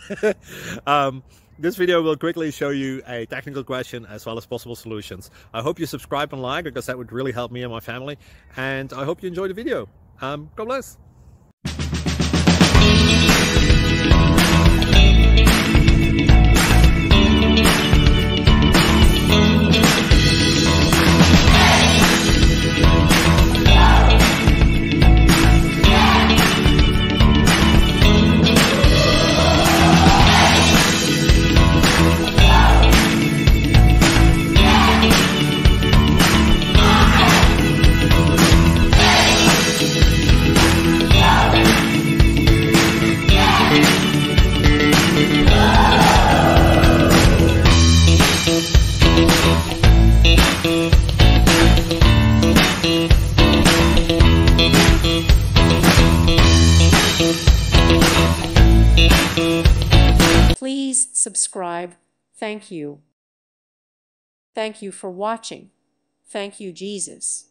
This video will quickly show you a technical question as well as possible solutions. I hope you subscribe and like, because that would really help me and my family. And I hope you enjoy the video. God bless. Please subscribe. Thank you. Thank you for watching. Thank you, Jesus.